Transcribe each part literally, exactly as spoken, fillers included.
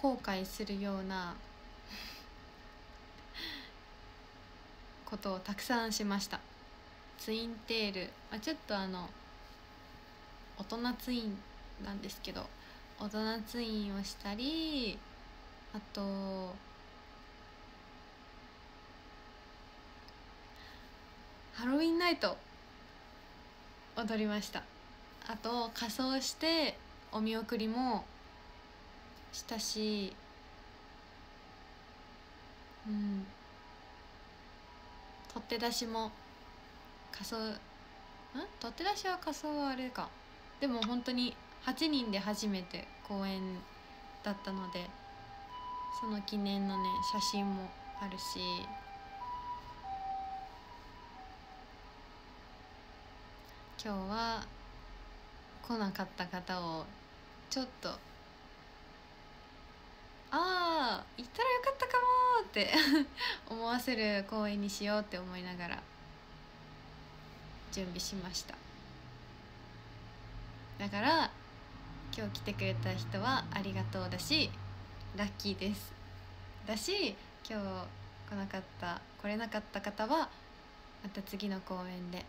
後悔するようなことをたくさんしました。ツインテール、まあ、ちょっとあの大人ツインなんですけど、大人ツインをしたり、あとハロウィンナイト踊りました。あと仮装してお見送りもしたし、うん取って出しも仮装、ん取って出しは仮装はあれか、でも本当にはちにんで初めて公演だったので、その記念のね写真もあるし、今日は来なかった方をちょっと、ああ行ったらよかったかもって思わせる公演にしようって思いながら準備しました。だから今日来てくれた人はありがとうだし、ラッキーですだし、今日来なかった来れなかった方はまた次の公演で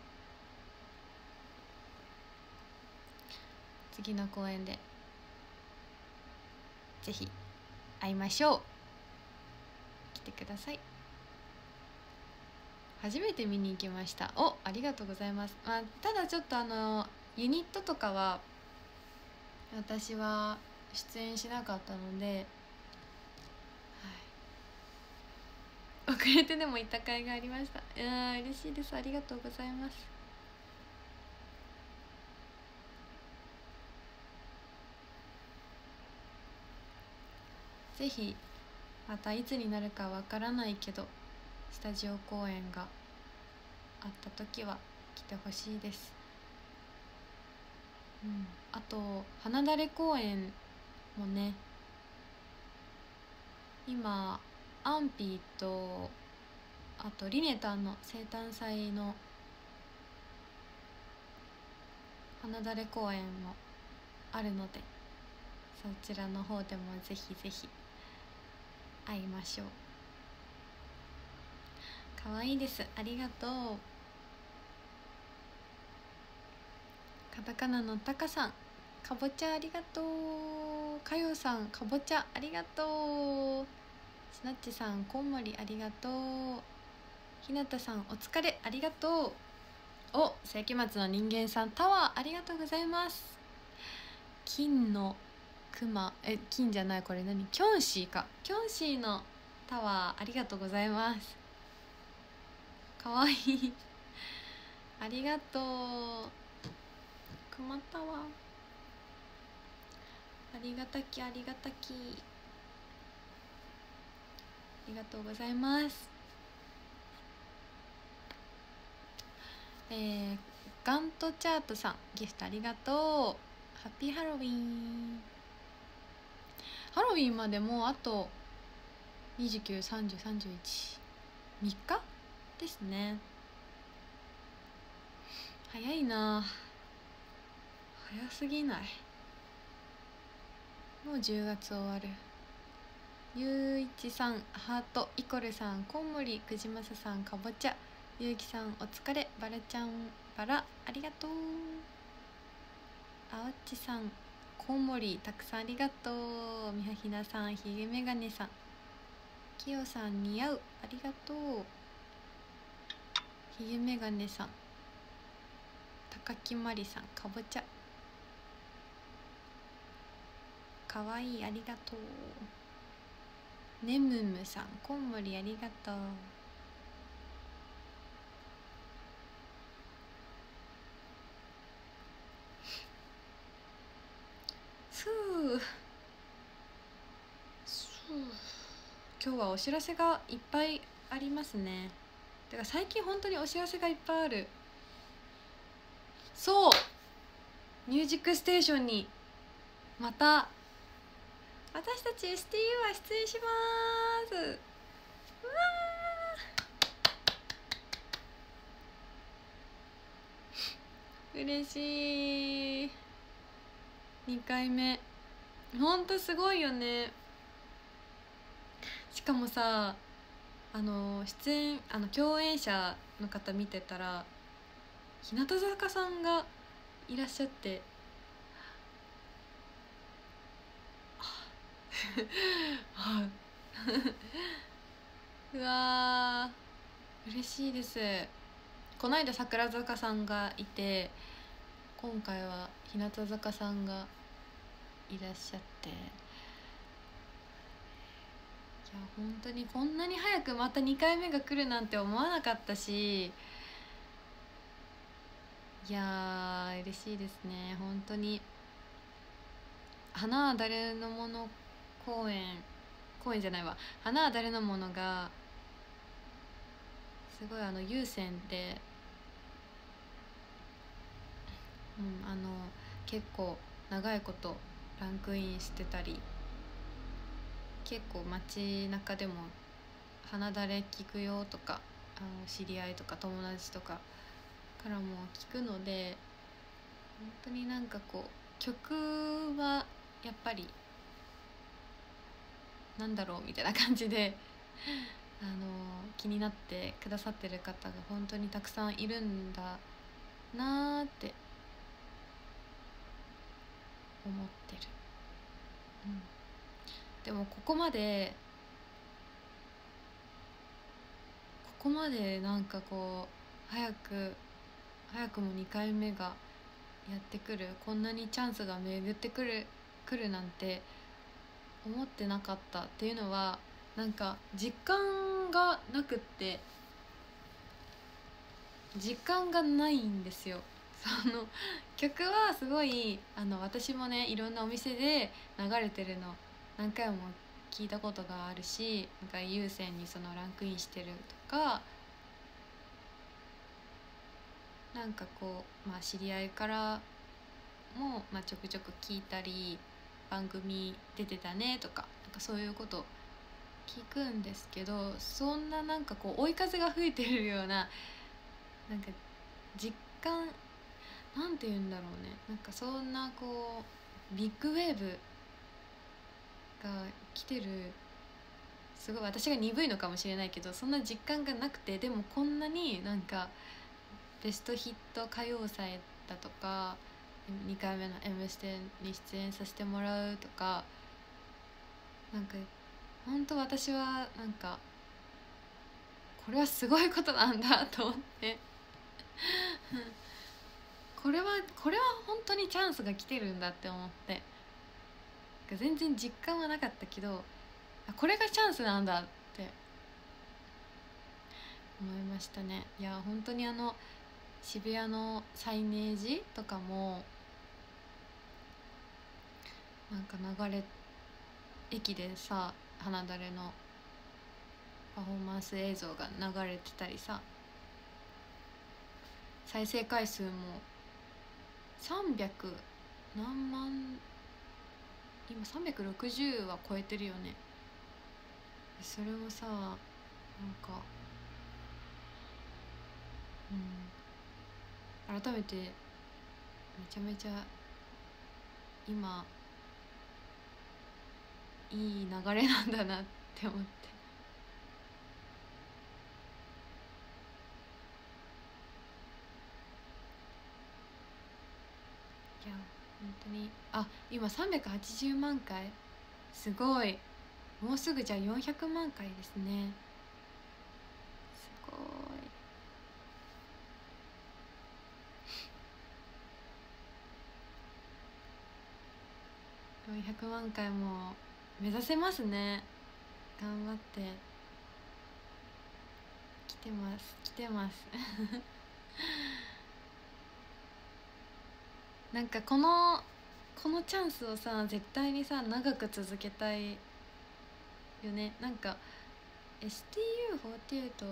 次の公演でぜひ会いましょう。来てください。初めて見に行きました。お、ありがとうございます。まあ、ただちょっとあのユニットとかは私は出演しなかったので、はい、遅れてでも行った甲斐がありました。いやー嬉しいです。ありがとうございます。ぜひまたいつになるかわからないけどスタジオ公演があった時は来てほしいです。うん、あと花だれ公演もね、今アンピーとあとリネタンの生誕祭の花だれ公演もあるので、そちらの方でもぜひぜひ会いましょう。かわいいです。ありがとう。カタカナのタカさん、かぼちゃありがとう。かよさん、かぼちゃありがとう。しなっちさん、こんもりありがとう。ひなたさん、お疲れありがとう。お、世紀末の人間さん、タワーありがとうございます。金のクマ、え、金じゃない、これ何、キョンシーか。キョンシーのタワーありがとうございます。かわいいありがとう。クマタワーありがたきありがたき、ありがとうございます。えー、ガントチャートさん、ギフトありがとう。ハッピーハロウィン。ハロウィンまでもうあとにじゅうく、さんじゅう、さんじゅういち、みっかですね。早いな、早すぎない？もうじゅうがつ終わる。ゆういちさん、ハート、イコルさん、こんもり、くじまささん、かぼちゃ、ゆうきさん、お疲れ、バラちゃん、バラありがとう。あおっちさん、こんもり、たくさんありがとう。みはひなさん、ひげめがねさん、きよさん、似合うありがとう。ひげめがねさん、高木まりさん、かぼちゃかわいいありがとう。ねむむさん、こんもりありがとう。ふう今日はお知らせがいっぱいありますね。てか最近本当にお知らせがいっぱいある。そう、ミュージックステーションにまた私たち エスティーユー は出演します。うわー嬉しい。にかいめほんとすごいよね。 しかもさ、あの出演あの共演者の方見てたら日向坂さんがいらっしゃってはいうわー嬉しいです。この間桜坂さんがいて、今回は日向坂さんがいらっしゃって、いや本当にこんなに早くまたにかいめが来るなんて思わなかったし、いやー嬉しいですね本当に。花は誰のもの公演公演じゃないわ花は誰のものがすごいあの優先で、うん、あの結構長いことランクインしてたり、結構街中でも花だれ聞くよとか、あの知り合いとか友達とかからも聞くので、本当になんかこう曲はやっぱりなんだろうみたいな感じであの気になってくださってる方が本当にたくさんいるんだなーって思ってる、うん、でもここまでここまでなんかこう早く早くもにかいめがやってくる、こんなにチャンスが巡ってくるくるなんて思ってなかったっていうのは、なんか実感がなくって実感がないんですよ。その曲はすごいあの私もねいろんなお店で流れてるの何回も聞いたことがあるし、なんか優先にそのランクインしてるとか、なんかこう、まあ、知り合いからも、まあ、ちょくちょく聞いたり番組出てたねとか、なんかそういうこと聞くんですけど、そんななんかこう追い風が吹いてるようななんか実感なんて言うんだろうね、なんかそんなこうビッグウェーブが来てる、すごい私が鈍いのかもしれないけどそんな実感がなくて、でもこんなになんかベストヒット歌謡祭だとかにかいめの「エムステ」に出演させてもらうとか、なんか本当私はなんかこれはすごいことなんだと思ってこれはこれは本当にチャンスが来てるんだって思って、全然実感はなかったけどこれがチャンスなんだって思いましたね。いや本当にあの渋谷のサイネージとかもなんか流れ駅でさ花だれのパフォーマンス映像が流れてたりさ、再生回数もさんびゃく何万、今さんびゃくろくじゅうは超えてるよね。それもさなんかうん改めてめちゃめちゃ今いい流れなんだなって思って、いや本当にあ今さんびゃくはちじゅうまん回、すごい、もうすぐじゃあよんひゃくまん回ですね。すごい、よんひゃくまん回も目指せますね。頑張って来てます来てますなんかこのこのチャンスをさ絶対にさ長く続けたいよね。なんか エスティーユーフォーティーエイト う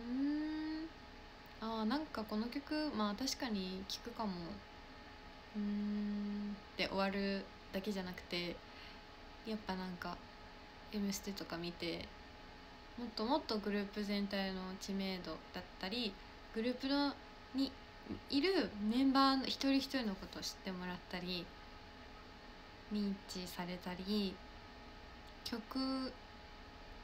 ーんあーなんかこの曲まあ確かに聴くかもうーんって終わるだけじゃなくて、やっぱなんか「M ステ」とか見てもっともっとグループ全体の知名度だったりグループのにいるメンバーの一人一人のことを知ってもらったり認知されたり、曲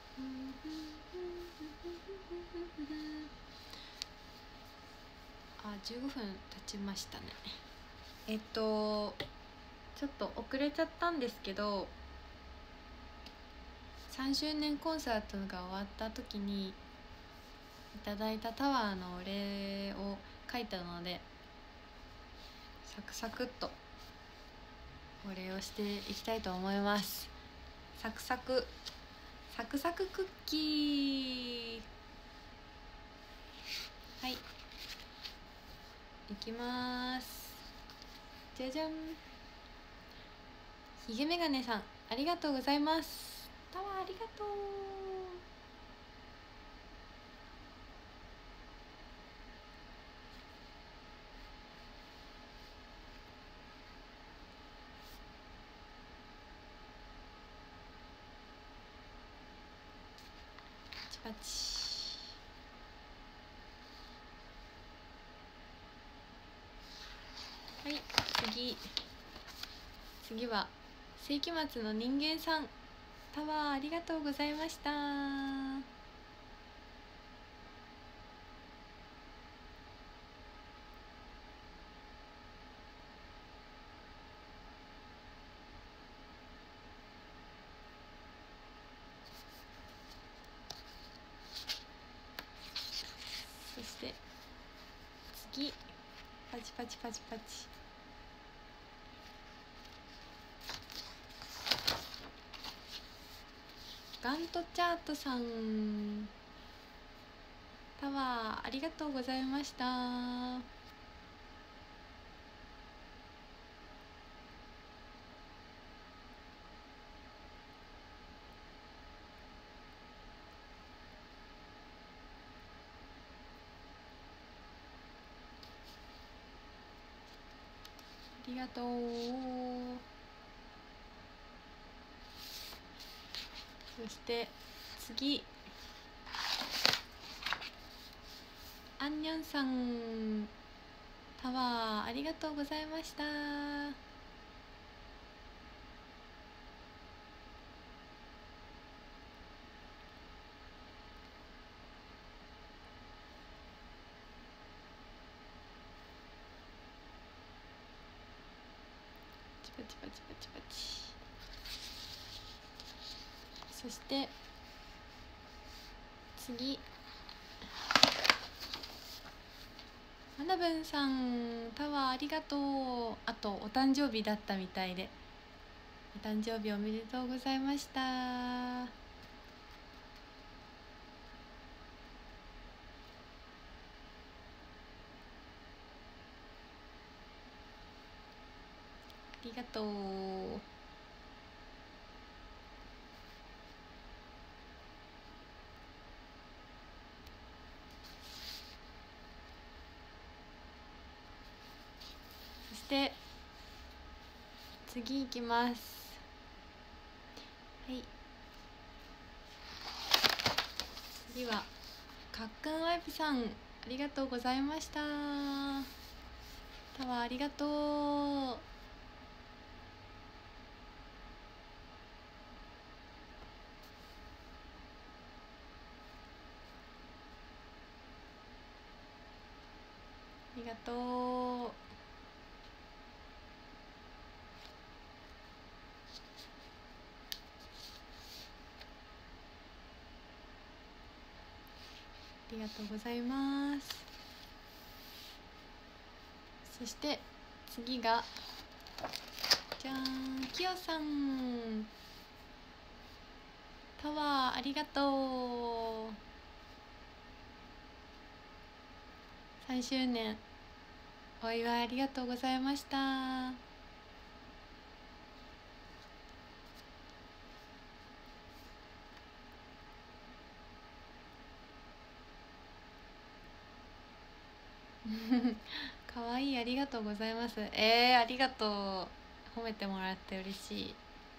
あ、 じゅうごふん経ちましたね。えっとちょっと遅れちゃったんですけど、さんしゅうねんコンサートが終わった時にいただいたタワーのお礼を書いたので、サクサクっとお礼をしていきたいと思います。サクサクサクサククッキー。はい、いきます。じゃじゃん。ひげメガネさん、ありがとうございます。タワーありがとう。パチパチ。はい、次次は世紀末の人間さん、タワーありがとうございました。そして次、パチパチパチパチ。ガントチャートさん、タワーありがとうございました。ありがとう。そして次、アンニョンさん、タワーありがとうございました。パチパチパチパチ。そして次、マナブンさん、タワーありがとう。あとお誕生日だったみたいで、お誕生日おめでとうございました。ありがとう。そして次いきます。はい、次はかっくんワイプさん、ありがとうございました。タワーありがとう。ありがとう。ありがとうございます。そして次がじゃーん、きよさん、タワーありがとう。さんしゅうねんお祝いありがとうございました。かわいい、ありがとうございます。えー、ありがとう。褒めてもらって嬉しい。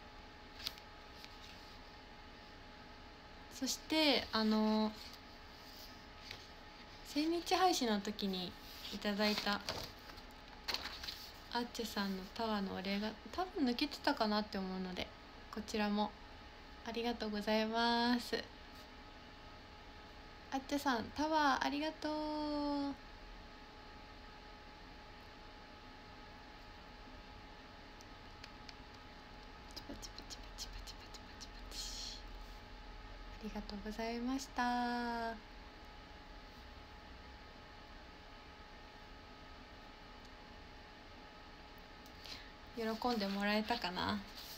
そしてあの千日配信の時にいただいたあっちさんのタワーのお礼が多分抜けてたかなって思うので、こちらもありがとうございます。あっちさん、タワーありがとう。 パチパチパチパチパチパチパチ。ありがとうございました。喜んでもらえたかな。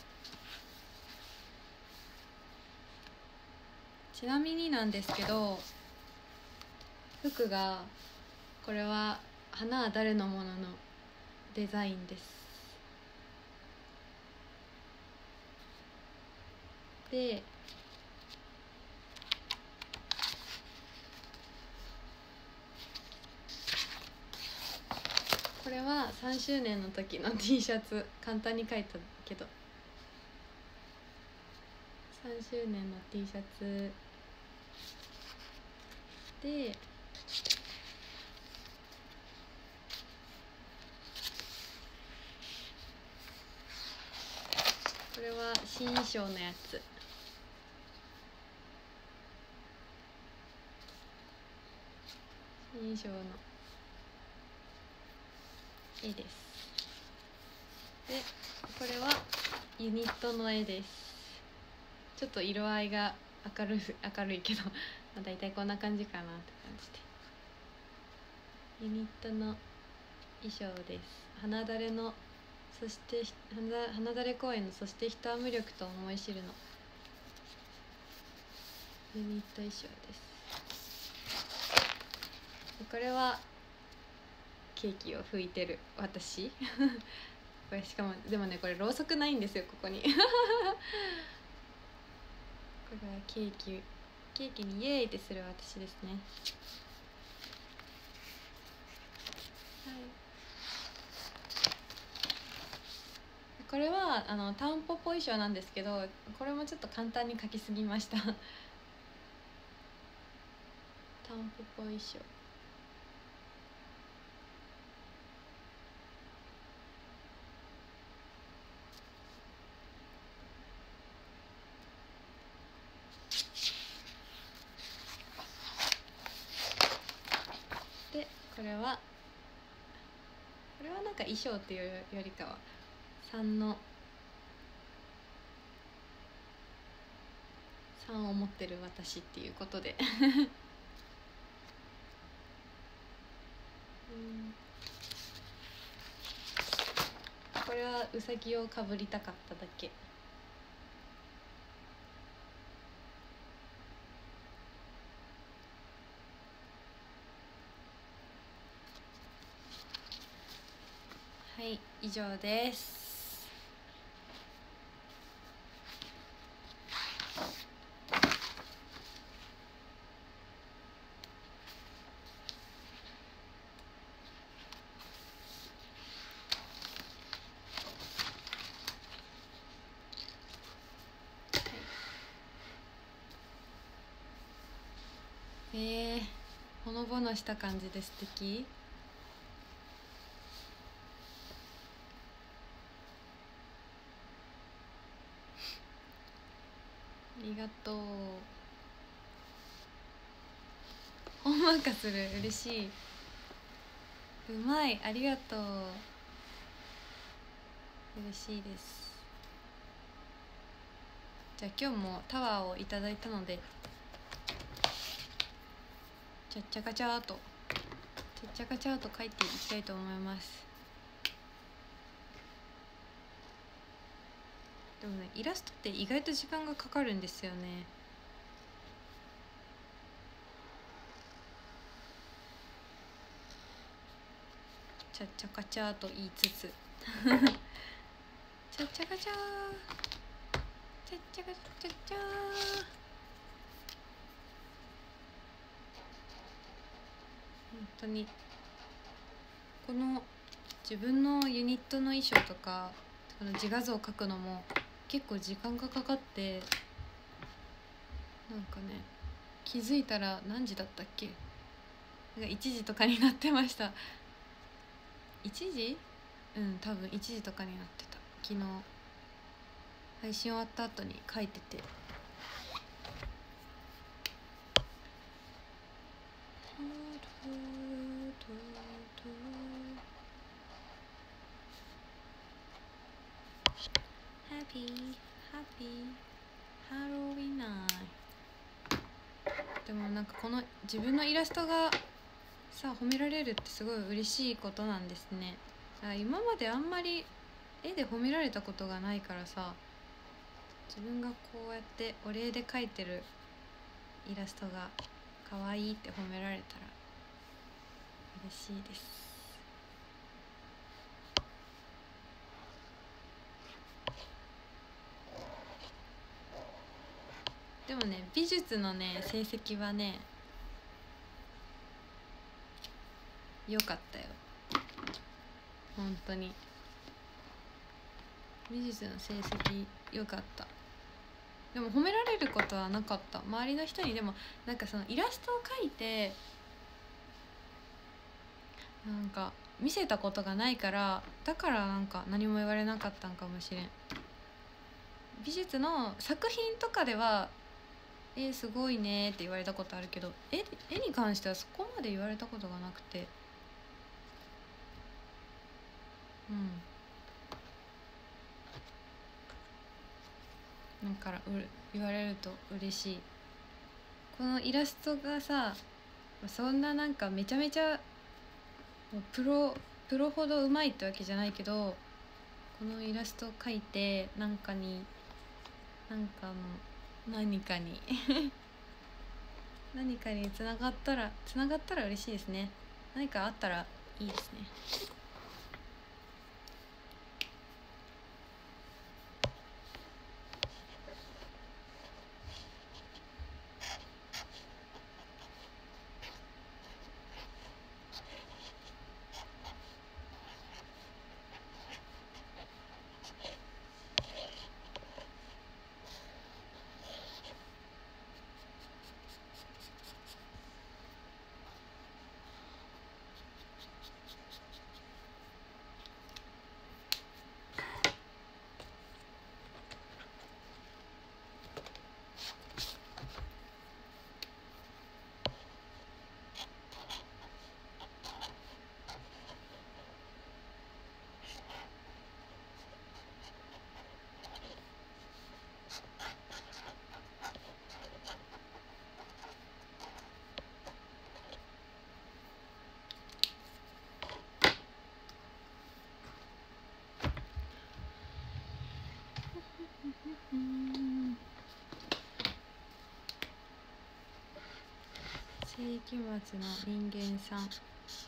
ちなみになんですけど、服がこれは花は誰のもののデザインです。でこれはさんしゅうねんの時の T シャツ、簡単に書いたけどさんしゅうねんの T シャツで、これは新衣装のやつ。新衣装の絵です。でこれはユニットの絵です。ちょっと色合いが明るい明るいけどまあ大体こんな感じかなって感じで、ユニットの衣装です。花だれのそして花花だれ公園のそして人は無力と思い知るのユニット衣装です。これはケーキを拭いてる私これしかもでもね、これろうそくないんですよ、ここにこれはケーキケーキにイエーイってする私ですね。はい、これはあのタンポポ衣装なんですけど、これもちょっと簡単に描きすぎましたタンポポ衣装で、これはこれはなんか衣装っていうよりかはさんのさんを持ってる私っていうことでうんこれはうさぎをかぶりたかっただけ。はい、以上です。えー、ほのぼのした感じで素敵。ありがとう。ほんわかする、嬉しい。うまい、ありがとう。嬉しいです。じゃあ今日もタワーをいただいたので、ちゃっちゃかちゃーとちゃっちゃかちゃーと書いていきたいと思います。でもね、イラストって意外と時間がかかるんですよね。ちゃっちゃかちゃーと言いつつちゃっちゃかちゃーちゃっちゃかちゃっちゃー。本当にこの自分のユニットの衣装とかその自画像を描くのも結構時間がかかって、なんかね、気づいたら何時だったっけ、なんかいちじとかになってました。いちじ？うん多分いちじとかになってた。昨日配信終わった後に書いてて、Happy リーハロウィンナイでもなんかこの自分のイラストがさ褒められるってすごい嬉しいことなんですね。だから今まであんまり絵で褒められたことがないからさ、自分がこうやってお礼で描いてるイラストが可愛いって褒められたら嬉しいです。でもね、美術のね成績はね良かったよ、本当に。美術の成績良かった。でも褒められることはなかった、周りの人に。でもなんかそのイラストを描いてなんか見せたことがないから、だからなんか何も言われなかったんかもしれん。美術の作品とかでは「えー、すごいね」って言われたことあるけど、絵絵に関してはそこまで言われたことがなくて、うんだからう言われると嬉しい。このイラストがさ、そんななんかめちゃめちゃもうプロプロほどうまいってわけじゃないけど、このイラストを描いてなんかになんかの何かに何かにつながったらつながったら嬉しいですね。何かあったらいいですね。世紀末の人間さん。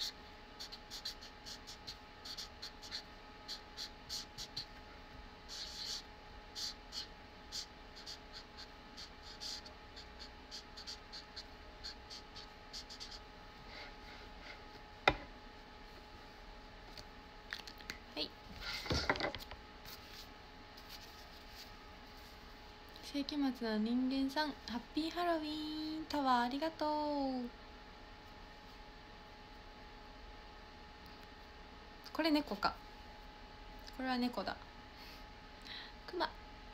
世紀末の人間さん、ハッピーハロウィーンタワーありがとう。これ猫か、これは猫だ。クマ。あ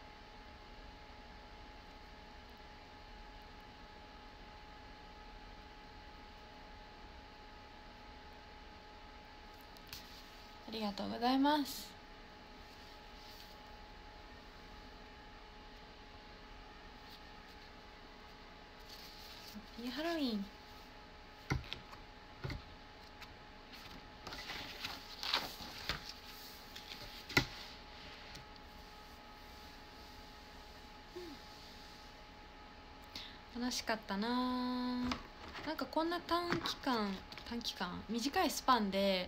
りがとうございます。ハッピーハロウィン。楽しかったな。なんかこんな短期間短期間短いスパンで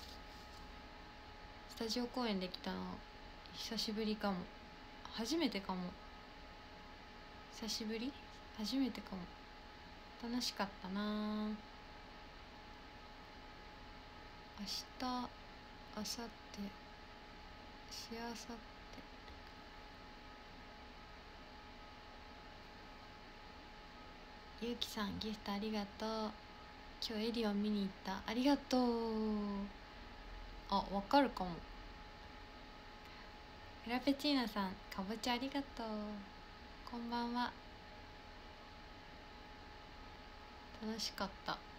スタジオ公演できたの久しぶりかも。初めてかも。久しぶり初めてかも。楽しかったな。明日明後日しあさってゆうきさんギフトありがとう。今日エリオン見に行った。ありがとう。あ、わかるかも。フラペチーノさんかぼちゃありがとう。こんばんは。楽しかった。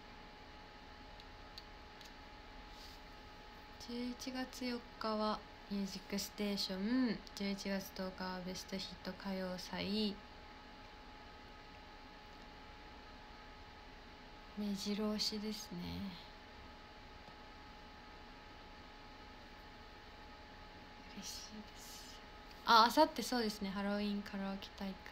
じゅういちがつよっかはミュージックステーション、じゅういちがつとおかはベストヒット歌謡祭、目白押しですね。嬉しいです。あ、あさってそうですね、ハロウィンカラオケ大会、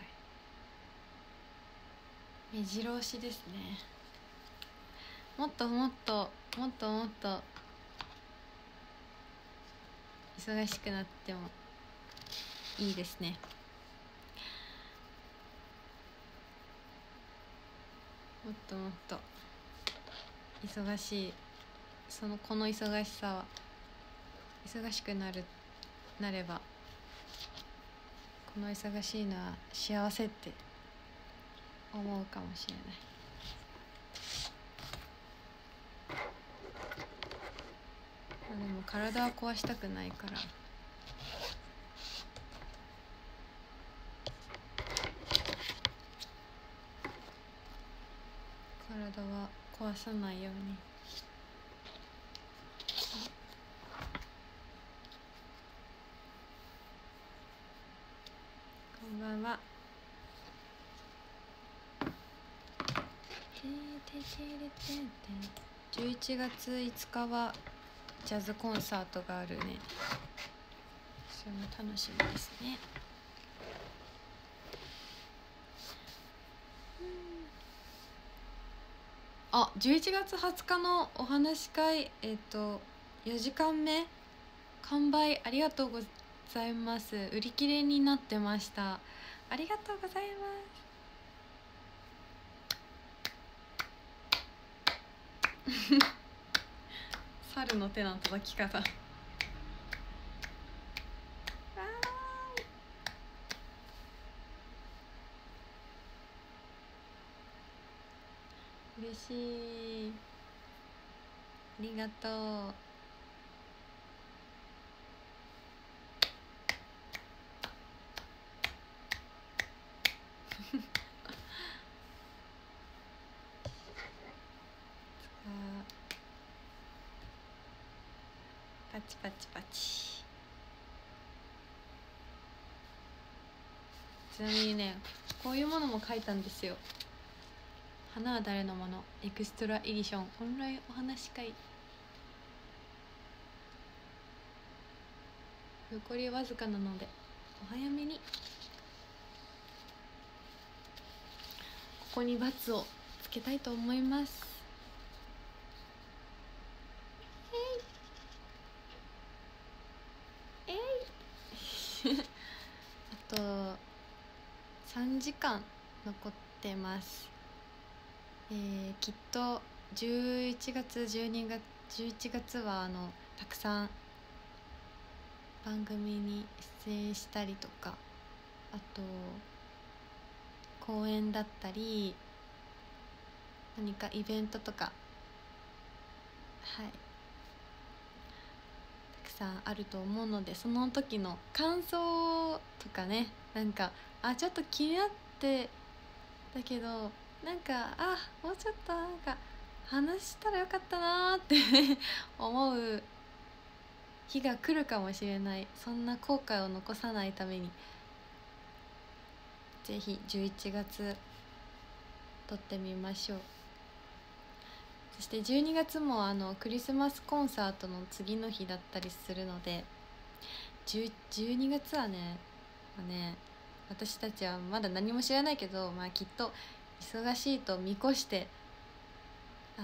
目白押しですね。もっともっともっともっと忙しくなってもいいですね。もっともっと忙しい、そのこの忙しさは忙しくなるなればこの忙しいのは幸せって思うかもしれない。でも体は壊したくないから体は壊さないように。こんばんは。じゅういちがついつかはジャズコンサートがあるね。それも楽しみですね。あ、じゅういちがつはつかのお話し会、えっとよじかんめ完売ありがとうございます。売り切れになってました。ありがとうございます。猿の手の叩き方。嬉しい。ありがとう。パチパチパチ。ちなみにね、こういうものも書いたんですよ。花は誰のものエクストラエディションオンラインお話し会。残りわずかなのでお早めに。ここにバツをつけたいと思います。えいえいあとさんじかん残ってます。えー、きっとじゅういちがつじゅうにがつじゅういちがつはあのたくさん番組に出演したりとか、あと公演だったり何かイベントとか、はい、たくさんあると思うので、その時の感想とかね、なんかあちょっと気になってだけどなんかあもうちょっとなんか話したらよかったなって思う日が来るかもしれない。そんな後悔を残さないためにぜひじゅういちがつ撮ってみましょう。そしてじゅうにがつもあのクリスマスコンサートの次の日だったりするので、じゅうにがつはね、まあ、ね私たちはまだ何も知らないけど、まあ、きっと忙しいと見越してあの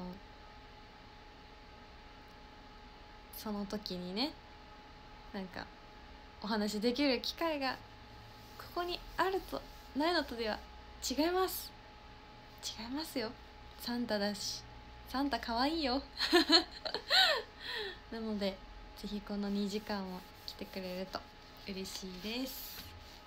その時にね、なんかお話できる機会がここにあるとないのとでは違います違いますよ。サンタだし、サンタかわいいよなのでぜひこのにじかんを来てくれると嬉しいです。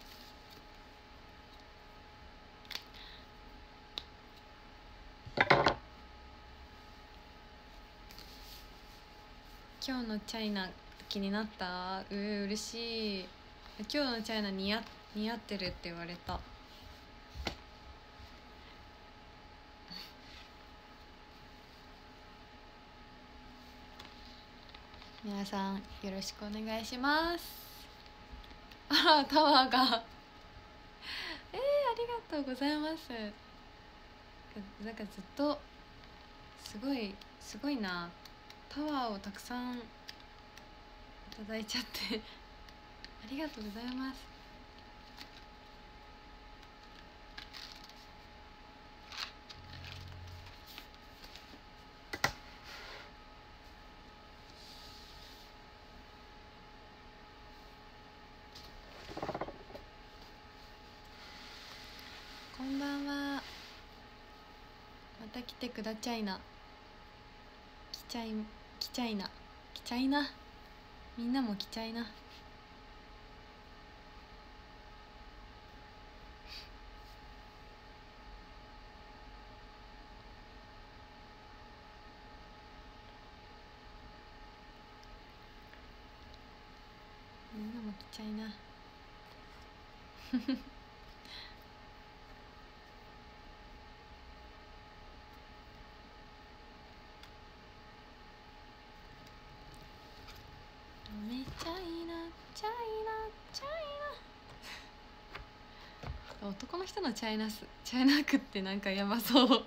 今日のチャイナ気になった？うー嬉しい。今日のチャイナ似合似合ってるって言われた。 皆さんよろしくお願いします。あらタワーがえー、ありがとうございます。なんかずっとすごいすごいな、タワーをたくさんいただいちゃってありがとうございます。こんばんは。また来てくだちゃいな。来ちゃい来ちゃいな来ちゃいな。みんなも来ちゃいな。みんなも来ちゃいなめちゃいなちゃいなちゃいな。男の人のチャイナスチャイナクってなんかやばそう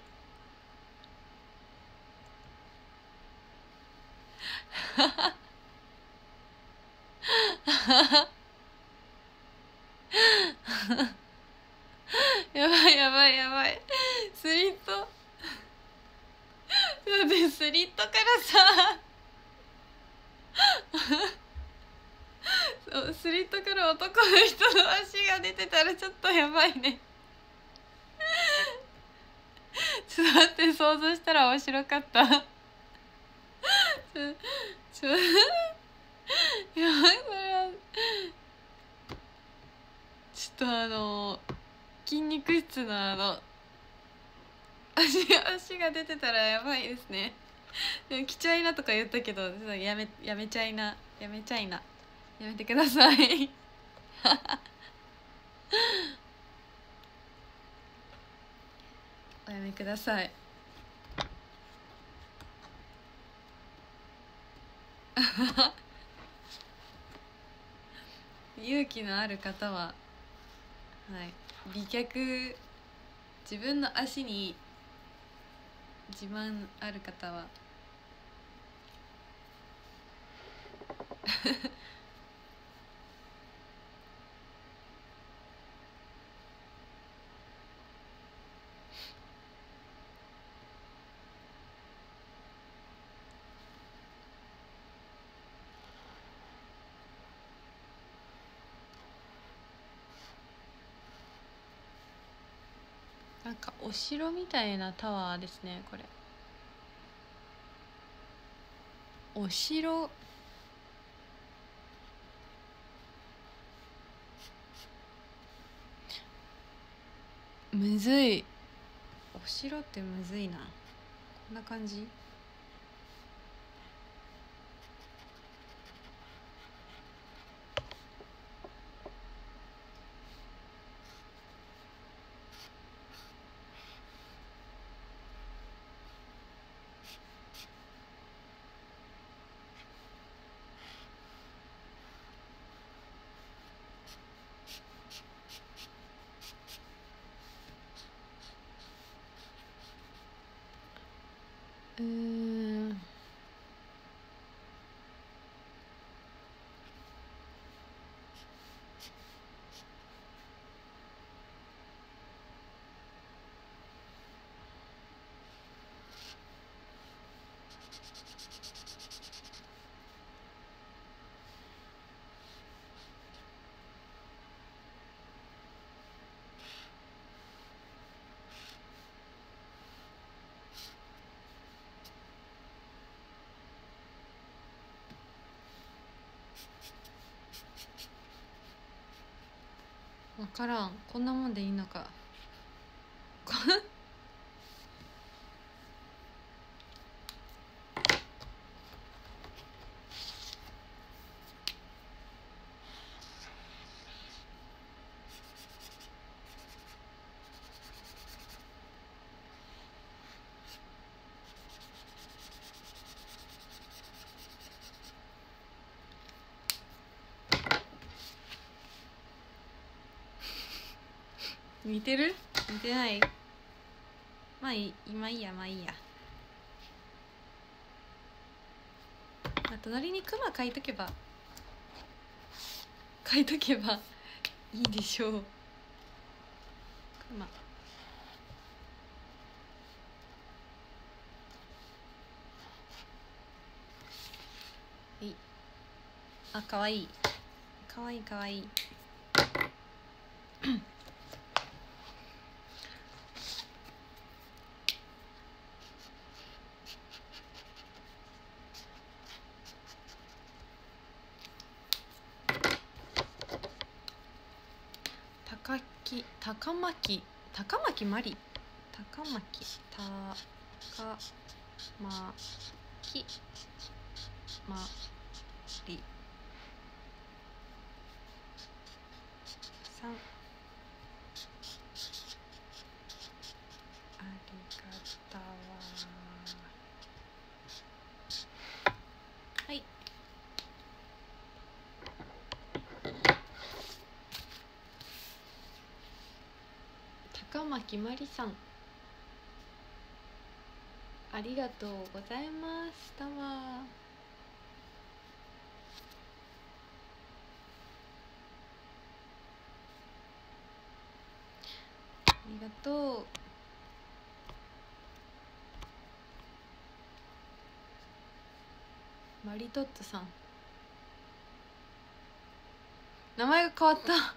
やばいやばいやばい。スリットだってスリットからさそうスリットから男の人の足が出てたらちょっとやばいねちょっと待って、想像したら面白かったちょちょやばい、それはちょっとあの筋肉質のあの足足が出てたらやばいですね。でも来ちゃいなとか言ったけどやめやめちゃいなやめちゃいなやめてくださいおやめください勇気のある方は、はい、美脚自分の足に自慢ある方はなんかお城みたいなタワーですねこれ。お城むずい。お城ってむずいな。こんな感じ。うーん分からん。こんなもんでいいのか似てる？似てない？まあいい、今いいや、まあいいや。まあ、隣にクマ描いとけば描いとけばいいでしょう。クマ。はい。あ、かわいい。かわいいかわいい。高木、高巻、高巻まり、高巻、たかまきまりさん、ありがたわ。はい。高巻まりさん、ありがとうございます。たま。ありがとう。マリトッツさん、名前が変わった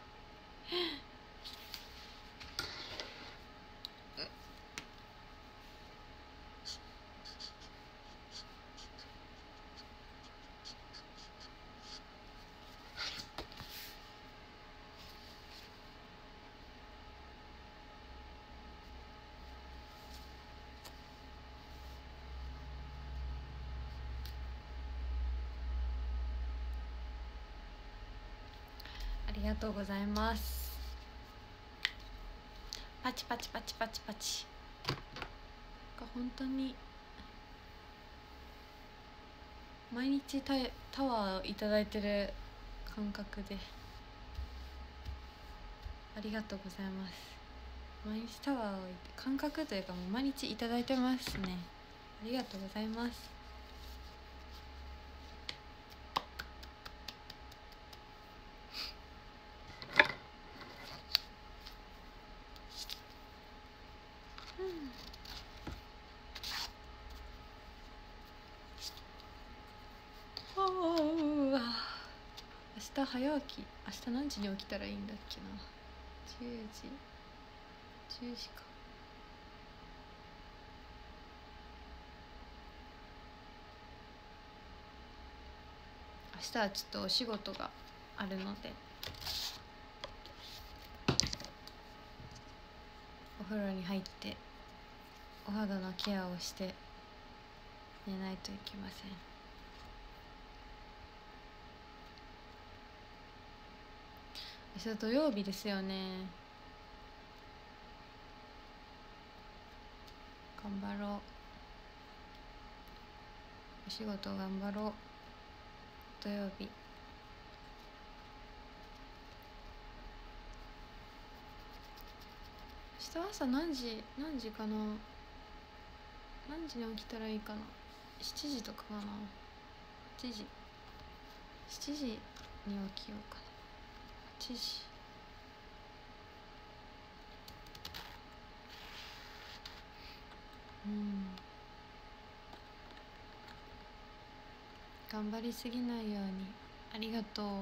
ありがとうございます。パチパチパチパチパチが本当に毎日タタワーをいただいてる感覚で、ありがとうございます。毎日タワーを感覚というかもう毎日いただいてますね。ありがとうございます。明日早起き、明日何時に起きたらいいんだっけな。じゅうじ、じゅうじか。明日はちょっとお仕事があるので、お風呂に入ってお肌のケアをして寝ないといけません。明日土曜日ですよね。頑張ろう。お仕事頑張ろう。土曜日。明日朝何時何時かな。何時に起きたらいいかな。しちじとかかな。はちじ、しちじに起きようかな。はちじ。うん、頑張りすぎないように。ありがとう。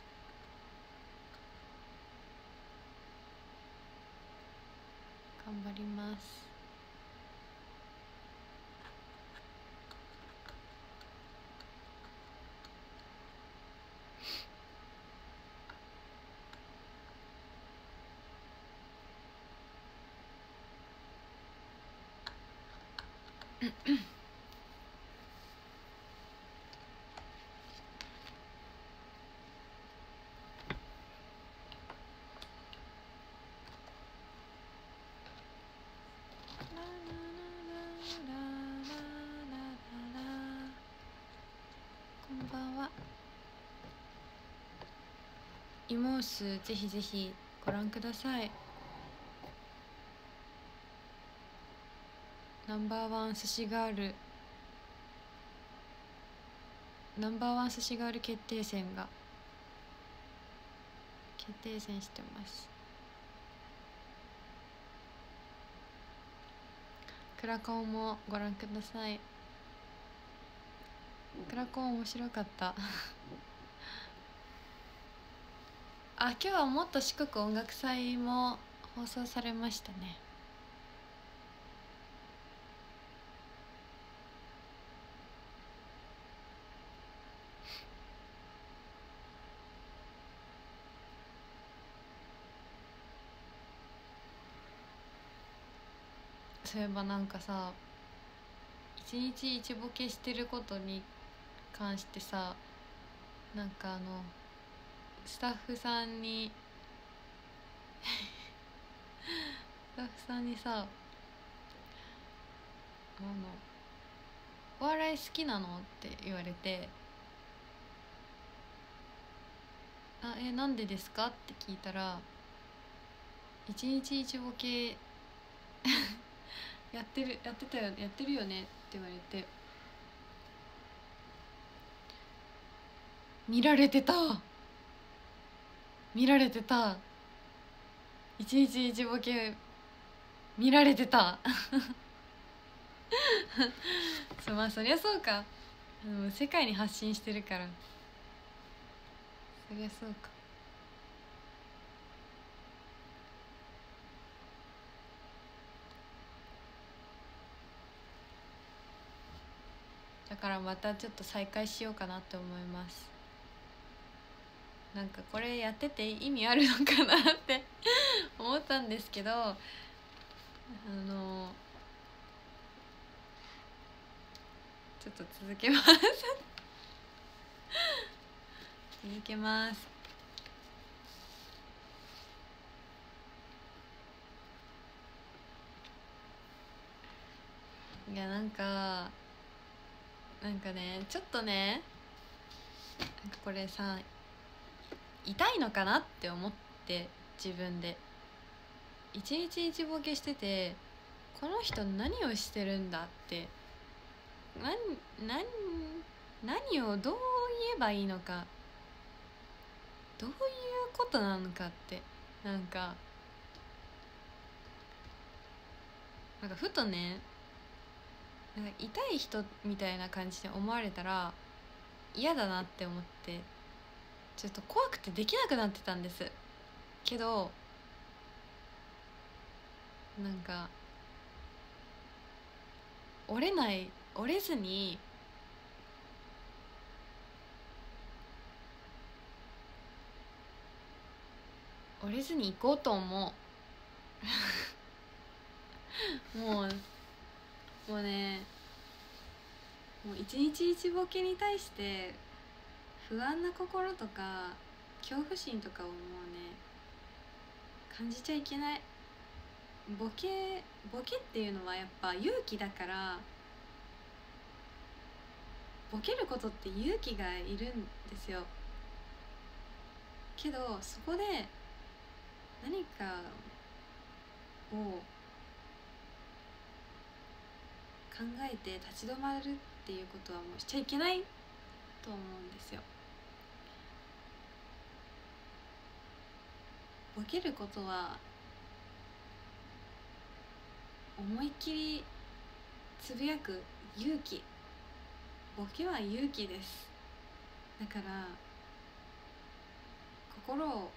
頑張ります。こんばんは。イモースぜひぜひご覧ください。 ナンバーワン寿司ガールナンバーワン寿司ガール決定戦が決定戦してます。クラコンもご覧ください。クラコン面白かったあ、今日はもっと四国音楽祭も放送されましたね。そういえばなんかさ、一日一ボケしてることに関してさ、なんかあのスタッフさんにスタッフさんにさ、あの「お笑い好きなの?」って言われて「あえなんでですか?」って聞いたら「一日一ボケやってるやってたよやってるよね」って言われて、見られてた見られてた一日一ボケ見られてたそう、まあそりゃそうか、あの世界に発信してるからそりゃそうか。だからまたちょっと再開しようかなって思います。なんかこれやってて意味あるのかなって思ったんですけど、あのちょっと続けます続けます。いやなんかなんかねちょっとね、なんかこれさ痛いのかなって思って、自分で一日一ボケしてて、この人何をしてるんだって、何何何をどう言えばいいのか、どういうことなのかって、なんかなんかふとね、なんか痛い人みたいな感じで思われたら嫌だなって思って、ちょっと怖くてできなくなってたんですけど、なんか折れない折れずに折れずに行こうと思うもうもうね、もう一日一ボケに対して不安な心とか恐怖心とかをもうね感じちゃいけない。ボケボケっていうのはやっぱ勇気だから、ボケることって勇気がいるんですよ。けどそこで何かを考えて立ち止まるっていうことはもうしちゃいけないと思うんですよ。ボケることは思いっきりつぶやく勇気、ボケは勇気です。だから心を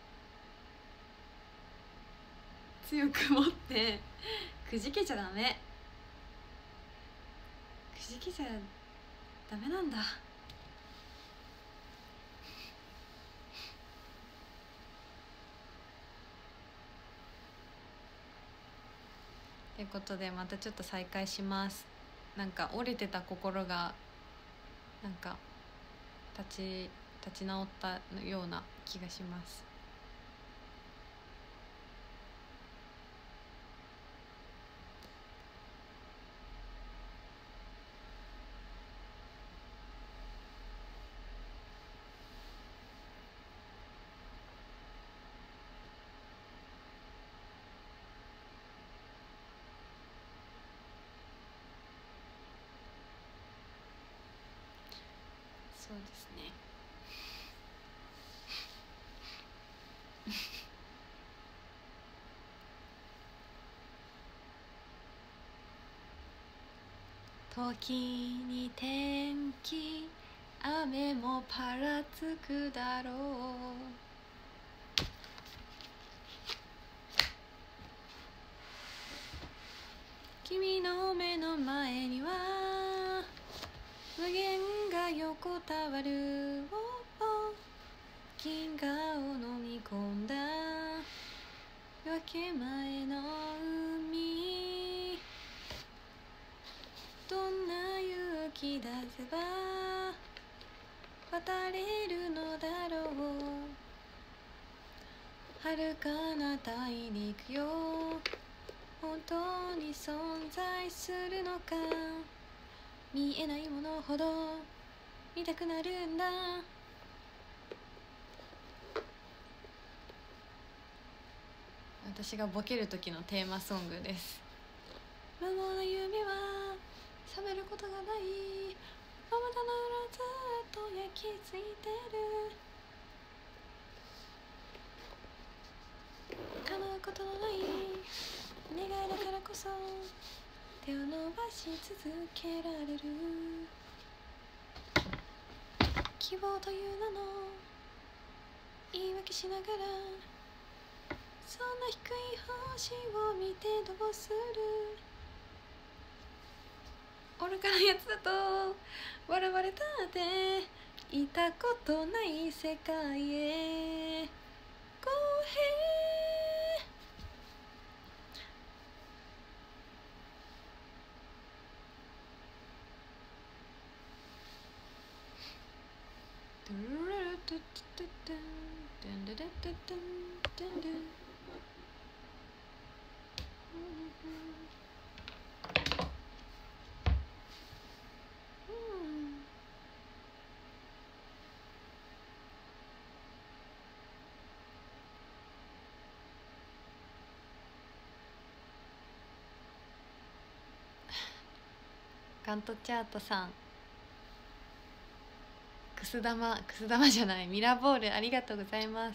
強く持ってくじけちゃダメ、くじけちゃダメなんだ。ということでまたちょっと再開します。なんか折れてた心がなんか立ち立ち直ったような気がします。 そうですね。時に天気雨もぱらつくだろう。君の目の前には無限が横たわる。銀河を飲み込んだ夜明け前の海。どんな勇気出せば渡れるのだろう。遥かな大陸よ、本当に存在するのか。見えないものほど見たくなるんだ。私がボケる時のテーマソングです。無謀な夢は覚めることがない。まぶたの裏ずっと焼き付いてる。叶うことのない願いだからこそ手を伸ばし続けられる。希望という名の言い訳しながらそんな低い星を見てどうする。愚かなやつだと笑われたっていたことない世界へ公平。ドゥルルルトゥトゥトゥトゥンドゥンドゥドゥドゥンドゥンドゥン。ガントチャートさん、くす玉くす玉じゃないミラーボールありがとうございます。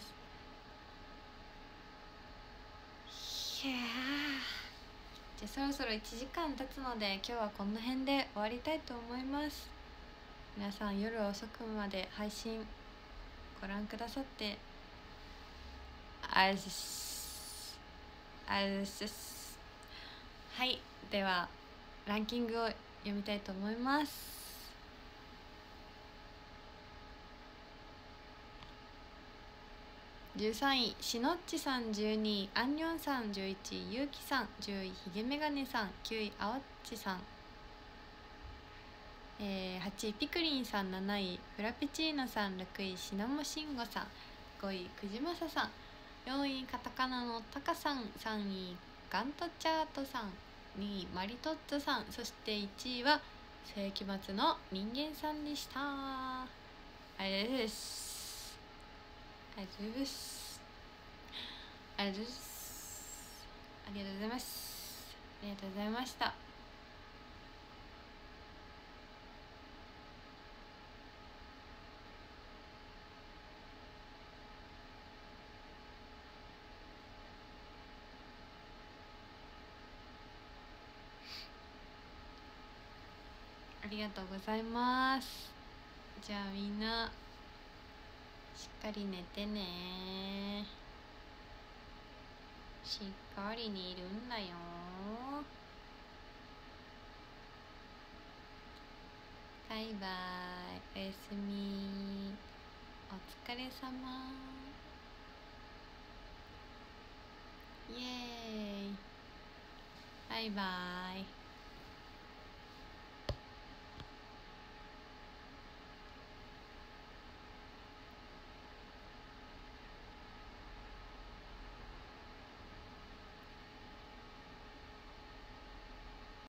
いやじゃあそろそろいちじかん経つので今日はこの辺で終わりたいと思います。皆さん夜遅くまで配信ご覧くださってありすありす。はい、ではランキングを読みたいと思います。じゅうさんいしのっちさん、じゅうにいアンニョンさん、じゅういちいゆうきさん、じゅういひげメガネさん、きゅういあおっちさん、えー、はちいピクリンさん、なないフラペチーノさん、ろくいシナモシンゴさん、ごいくじまささん、よんいカタカナのタカさん、さんいガントチャートさん、にいマリトッツォさん、そしていちいは世紀末の人間さんでした。ありがとうございます。ありがとうございますありがとうございますありがとうございますありがとうございました。ありがとうございます。じゃあみんなしっかり寝てね。しっかり寝るんだよ。バイバイ、おやすみ、お疲れ様。イエーイ、バイバイ。